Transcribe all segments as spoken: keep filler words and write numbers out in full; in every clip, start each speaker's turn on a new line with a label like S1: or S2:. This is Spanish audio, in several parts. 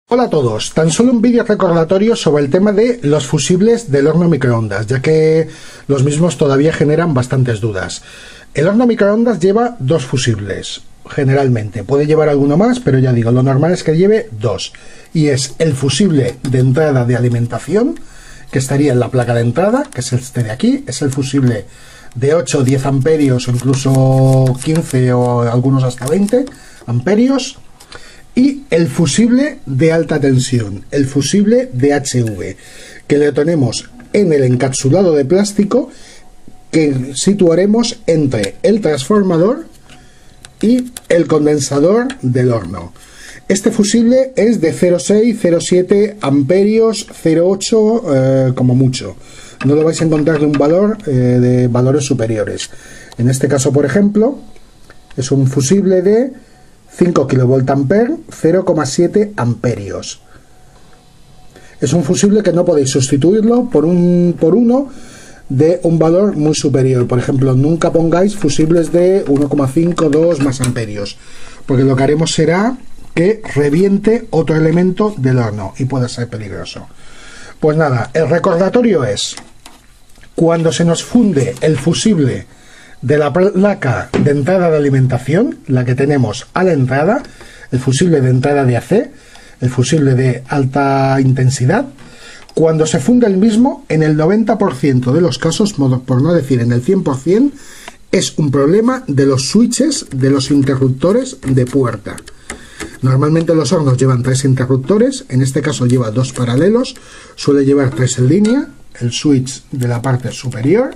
S1: Hola a todos, tan solo un vídeo recordatorio sobre el tema de los fusibles del horno microondas, ya que los mismos todavía generan bastantes dudas. El horno microondas lleva dos fusibles, generalmente. Puede llevar alguno más, pero ya digo, lo normal es que lleve dos. Y es el fusible de entrada de alimentación, que estaría en la placa de entrada, que es este de aquí. Es el fusible de ocho o diez amperios, o incluso quince o algunos hasta veinte amperios. Y el fusible de alta tensión, el fusible de H V, que le tenemos en el encapsulado de plástico que situaremos entre el transformador y el condensador del horno. Este fusible es de cero coma seis, cero coma siete amperios, cero coma ocho eh, como mucho. No lo vais a encontrar de un valor eh, de valores superiores. En este caso, por ejemplo, es un fusible de cinco kilovoltamperios, cero coma siete amperios. Es un fusible que no podéis sustituirlo por un por uno de un valor muy superior. Por ejemplo, nunca pongáis fusibles de uno coma cinco, dos más amperios, porque lo que haremos será que reviente otro elemento del horno y puede ser peligroso. Pues nada, el recordatorio es: cuando se nos funde el fusible de la placa de entrada de alimentación, la que tenemos a la entrada, el fusible de entrada de A C, el fusible de alta intensidad, cuando se funde el mismo, en el noventa por ciento de los casos, por no decir en el cien por ciento, es un problema de los switches de los interruptores de puerta. Normalmente los hornos llevan tres interruptores, en este caso lleva dos paralelos, suele llevar tres en línea, el switch de la parte superior,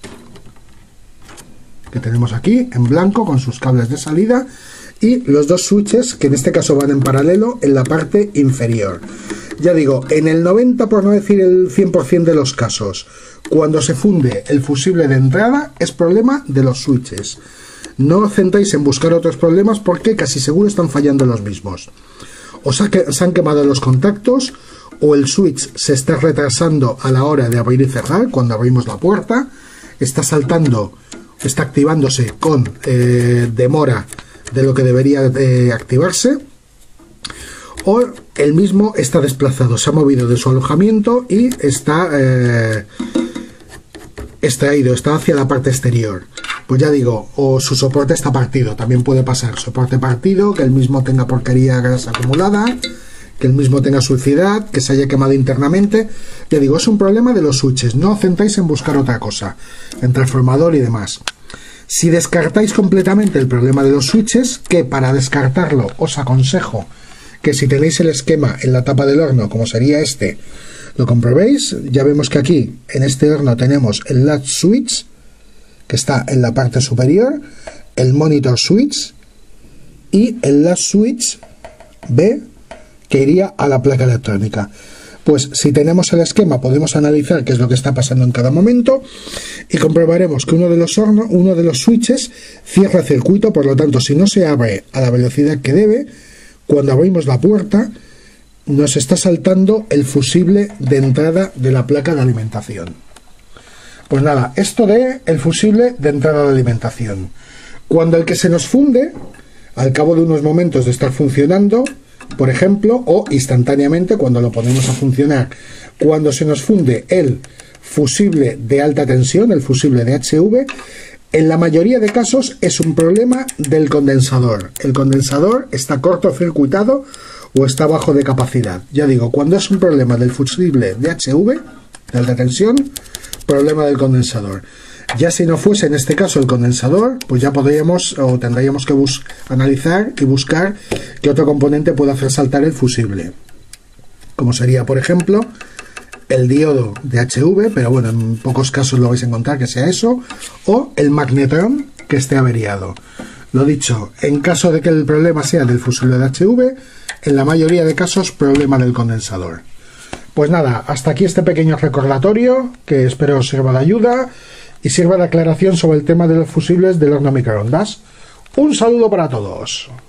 S1: que tenemos aquí en blanco con sus cables de salida, y los dos switches que en este caso van en paralelo en la parte inferior. Ya digo, en el noventa, por no decir el cien por ciento de los casos, cuando se funde el fusible de entrada es problema de los switches. No os centréis en buscar otros problemas porque casi seguro están fallando los mismos. Os ha que, se han quemado los contactos, o el switch se está retrasando a la hora de abrir y cerrar cuando abrimos la puerta, está saltando, está activándose con eh, demora de lo que debería eh, activarse, o el mismo está desplazado, se ha movido de su alojamiento y está eh, extraído, está hacia la parte exterior. Pues ya digo, o su soporte está partido, también puede pasar, soporte partido, que el mismo tenga porquería grasa acumulada, que el mismo tenga suciedad, que se haya quemado internamente. Ya digo, es un problema de los switches, no os centréis en buscar otra cosa, en transformador y demás. Si descartáis completamente el problema de los switches, que para descartarlo os aconsejo que si tenéis el esquema en la tapa del horno, como sería este, lo comprobéis. Ya vemos que aquí, en este horno, tenemos el latch switch, que está en la parte superior, el monitor switch y el latch switch B, que iría a la placa electrónica. Pues si tenemos el esquema podemos analizar qué es lo que está pasando en cada momento y comprobaremos que uno de los hornos, uno de los switches cierra circuito, por lo tanto si no se abre a la velocidad que debe, cuando abrimos la puerta nos está saltando el fusible de entrada de la placa de alimentación. Pues nada, esto de el fusible de entrada de alimentación. Cuando el que se nos funde, al cabo de unos momentos de estar funcionando, por ejemplo, o instantáneamente cuando lo ponemos a funcionar, cuando se nos funde el fusible de alta tensión, el fusible de H V, en la mayoría de casos es un problema del condensador. El condensador está cortocircuitado o está bajo de capacidad. Ya digo, cuando es un problema del fusible de H V, de alta tensión, problema del condensador. Ya si no fuese en este caso el condensador, pues ya podríamos o tendríamos que bus analizar y buscar qué otro componente puede hacer saltar el fusible, como sería por ejemplo el diodo de H V, pero bueno, en pocos casos lo vais a encontrar que sea eso, o el magnetrón que esté averiado. Lo dicho, en caso de que el problema sea del fusible de H V, en la mayoría de casos problema del condensador. Pues nada, hasta aquí este pequeño recordatorio que espero os sirva de ayuda y sirva de aclaración sobre el tema de los fusibles del horno microondas. Un saludo para todos.